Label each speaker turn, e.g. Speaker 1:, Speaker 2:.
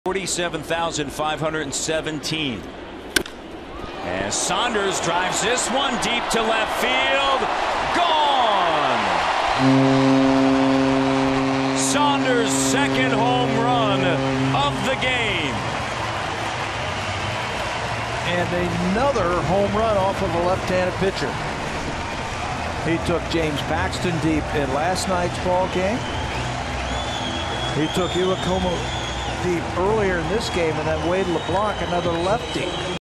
Speaker 1: 47,517. And Saunders drives this one deep to left field. Gone! Saunders' second home run of the game.
Speaker 2: And another home run off of a left-handed pitcher. He took James Paxton deep in last night's ball game. He took Iwakuma deep earlier in this game, and then Wade LeBlanc, another lefty.